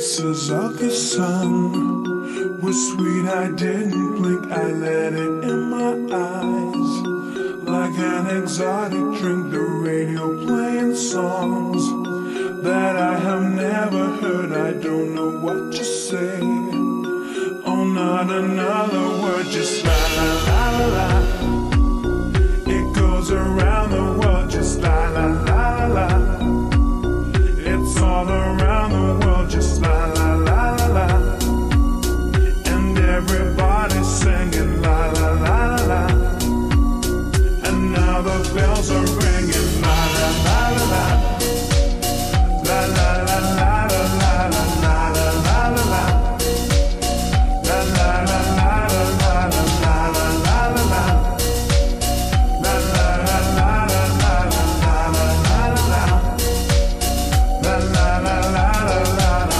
kisses of the sun were sweet, I didn't blink, I let it in my eyes. Like an exotic drink, the radio playing songs that I have never heard, I don't know what to say. Oh, not another word, just la la la la la. It goes around the world, just la la la la la. It's all around the world, just la la la la la. And everybody's singing la la la la la. And now the bells are ringing la la la la la. La la la la la la la la la la la la. La la la la la la la la la la la la. La la la la la la la la la la la. La la la la la la la.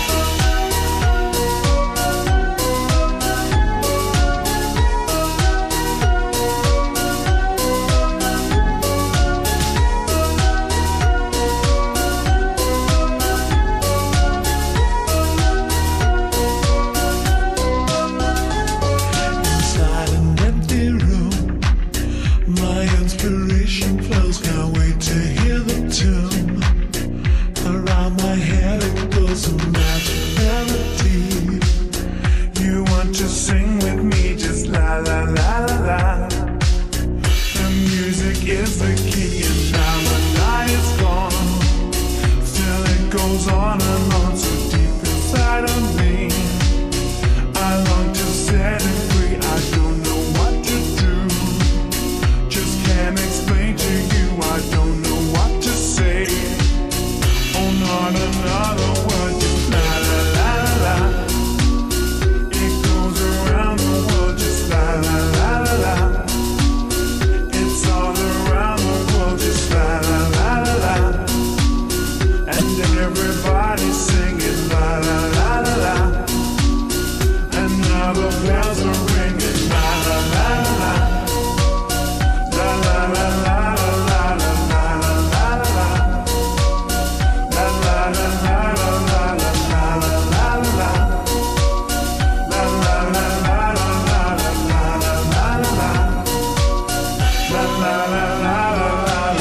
Inside an empty room, my inspiration flows. Can't wait to hear the tune. Around my head it goes a magic melody. You want to sing with me, just la la la la la. The music is the key, and now the night is gone. Still it goes on and on, so deep inside of me. I long to set it free, I don't know what to do. Just can't explain to you, I don't know what to say. Oh, not another word, just la la la la la. It goes around the world, just la la la la la. It's all around the world, just la la la la la. And everybody's singing la la la la la. And now the bells are ringing la la la la la. La la la la la la la la la la la. La la la la la la la la la la la. La la la la la la la la la la la. La la la la la la la.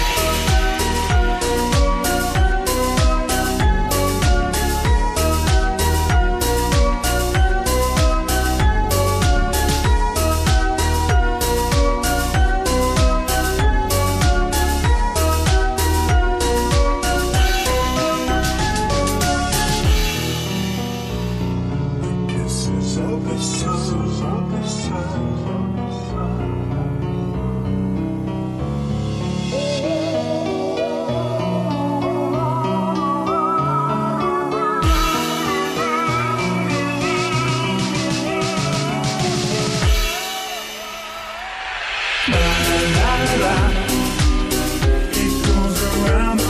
Kisses of the sun. La la la la. It goes around